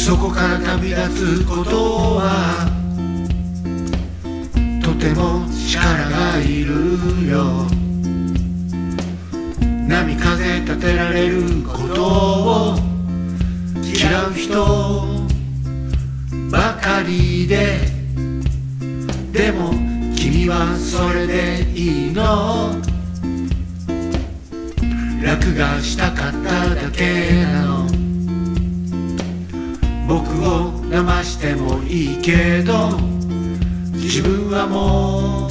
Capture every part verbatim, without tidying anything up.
そこから旅立つことはとても力がいるよ。波風立てられることを嫌う人ばかりで、でも君はそれでいいの。楽がしたかっただけなの。僕を騙してもいいけど自分はもう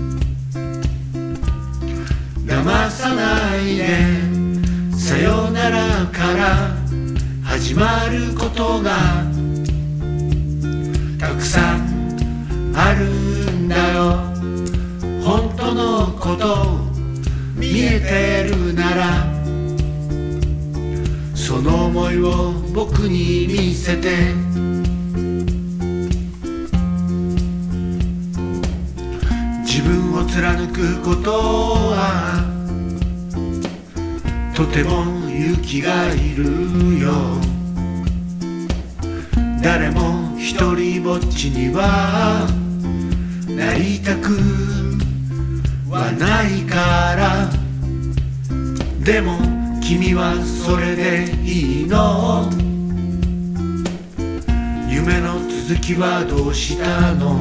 騙さないで。さよならから始まることがたくさんあるんだよ。本当のこと見えてるならその想いを僕に見せて。自分を貫くことはとても勇気がいるよ。誰も一人ぼっちにはなりたくはないから。でも君はそれでいいの。夢の続きはどうしたの。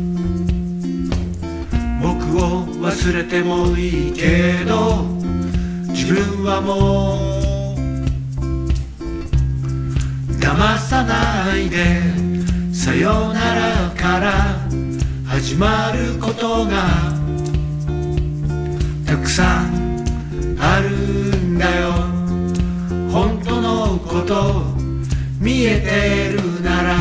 僕を忘れてもいいけど自分はもう騙さないで。さよならから始まることがたくさんあるんだよ。本当のこと見えてるなら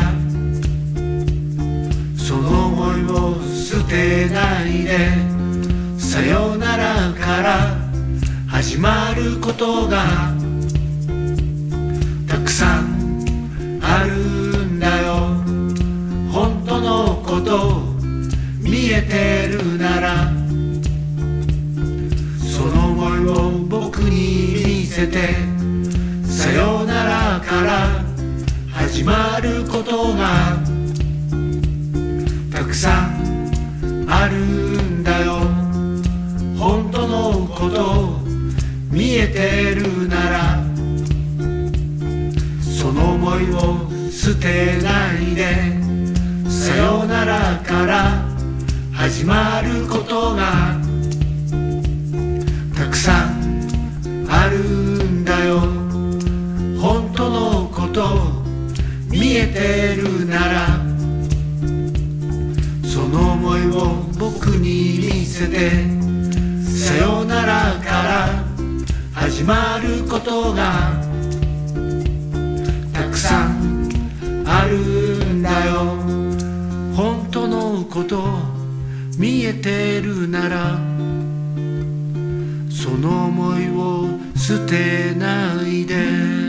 その想いを捨てないで。さよならから始まることがたくさんあるんだよ。本当のこと見えてるならその想いを僕に見せて。さよならから始まることがたくさんあるんだよ。本当のこと見えてるならその想いを捨てないで。さよならから始まることがたくさんあるんだよ。本当のこと見えてるならその想いを僕に見せて。さよならから始まることがたくさんあるんだよ。本当のこと見えてるならその想いを捨てないで。